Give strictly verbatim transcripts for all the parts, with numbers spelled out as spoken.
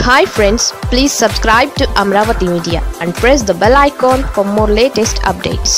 Hi friends, please subscribe to Amaravathi Media and press the bell icon for more latest updates.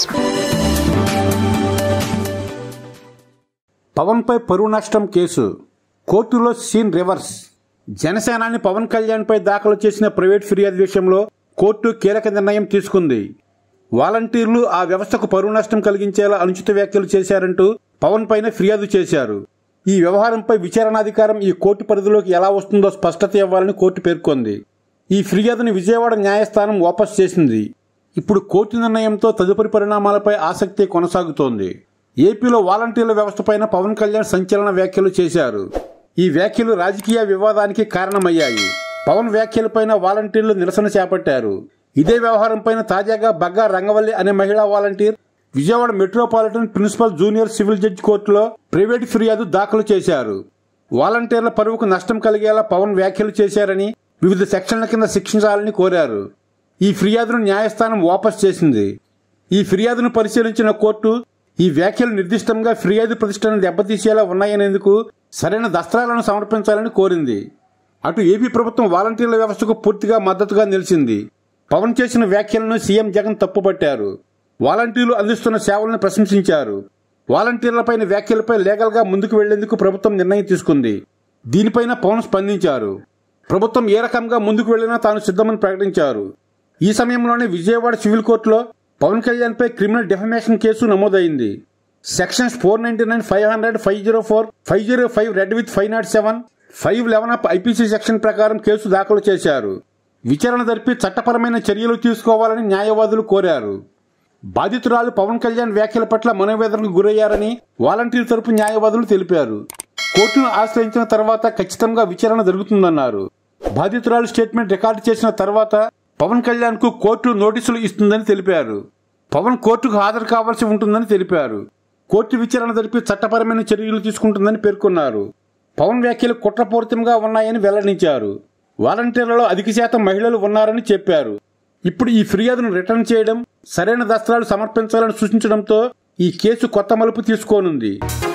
Pawan పై పరువు నష్టం case కోర్టులో scene reverse. జనసేనాని పవన్ కళ్యాణ్ పై దాఖలు చేసిన private ఫిర్యాదు విషయంలో కోర్టు కీలక నిర్ణయం తీసుకుంది. వాలంటీర్లు ఆ వ్యవస్థకు పరువు నష్టం కలిగించేలా అనుచిత వ్యాఖ్యలు చేశారంటూ పవన్ పైన ఫిర్యాదు చేశారు. ఈ వ్యవహారంపై విచారణాధికారం ఈ కోర్టు పరిధిలోకి ఎలా వస్తుందో స్పష్టత ఇవ్వాలని కోర్టు పేర్కొంది. ఈ ఫిర్యాదుని విజయవాడ న్యాయస్థానం వాపసు చేసింది. ఇప్పుడు కోర్టు నిర్ణయంతో తదుపరి పరిణామాలపై ఆసక్తి కొనసాగుతోంది. ఏపీలో వాలంటీర్ల వ్యవస్థపైన పవన్ కళ్యాణ్ సంచలన వ్యాఖ్యలు చేశారు. ఈ వ్యాఖ్యలు రాజకీయ వివాదానికి కారణమయ్యాయి. పవన్ వ్యాఖ్యలపైన వాలంటీర్లు నిరసన చేపట్టారు. ఇదే వ్యవహారంపైన తాజాగా బగ్గా రంగవల్లి అనే మహిళా volunteer Vijayawada metropolitan principal junior civil judge కోర్టులో ప్రైవేట్ ఫిర్యాదు దాఖలు చేశారు. వాలంటీర్ల పరువుకు నష్టం కలిగేలా పవన్ వ్యాఖ్యలు చేశారని, వివిధ సెక్షన్ల కింద శిక్షించాలని కోరారు. ఈ ఫిర్యాదును న్యాయస్థానం వాపసు చేసింది. ఈ ఫిర్యాదును పరిశీలించిన కోర్టు ఈ వ్యాఖ్యలు నిర్దిష్టంగా ఫిర్యాదు ప్రతిష్టను దెబ్బతీసేలా ఉన్నాయనేందుకు సరైన దస్త్రాలను సమర్పించాలని కోరింది. అటు ఏపీ ప్రభుత్వం వాలంటీర్ల వ్యవస్థకు పూర్తిగా మద్దతుగా నిలిచింది. పవన్ చేసిన వ్యాఖ్యలను సీఎం జగన్ తప్పుపట్టారు. వాలంటీర్లు అందిస్తున్న సేవలను ప్రశంసించారు. వాలంటీర్లపైన వ్యాఖ్యలపై లీగల్ గా ముందుకు వెళ్లేందుకు ప్రభుత్వం నిర్ణయం తీసుకుంది. దీనిపైన పవన్ స్పందించారు. ప్రభుత్వం ఏ రకంగా ముందుకు వెళ్లినా తాను సిద్ధమని ప్రకటించారు. ఈ సమయంలోనే విజయవాడ సివిల్ కోర్టులో పవన్ కళ్యాణ్ పై క్రిమినల్ డిఫమేషన్ కేసు నమోదైంది. Sections four ninety nine five hundred five zero four five zero five read with five not seven five eleven up IPC section ప్రకారం కేసు దాఖలు చేశారు. విచారణ జరిపి చట్టపరమైన చర్యలు తీసుకోవాలని న్యాయవాదులు కోరారు. బాధితురాలు పవన్ కళ్యాణ్ వ్యాఖ్యల పట్ల మనోవేదనకు గురయ్యారని వాలంటీర్ తరపు న్యాయవాదులు తెలిపారు. కోర్టును ఆశ్రయించిన తర్వాత ఖచ్చితంగా విచారణ జరుగుతుందన్నారు. బాధితురాలు స్టేట్మెంట్ రికార్డు చేసిన తర్వాత పవన్ కళ్యాణ్ కు కోర్టు నోటీసులు ఇస్తుందని తెలిపారు. పవన్ కోర్టుకు హాజరు కావాల్సి ఉంటుందని తెలిపారు. కోర్టు విచారణ జరిపి చట్టపరమైన చర్యలు తీసుకుంటుందని పేర్కొన్నారు. పవన్ వ్యాఖ్యలు కుట్రపూరితంగా ఉన్నాయని వెల్లడించారు. వాలంటీర్లలో అధిక శాతం మహిళలు ఉన్నారని చెప్పారు. ఇప్పుడు ఈ ఫిర్యాదును రిటర్న్ చేయడం, సరైన దస్త్రాలు సమర్పించాలని సూచించడంతో ఈ కేసు కొత్త మలుపు తీసుకోనుంది.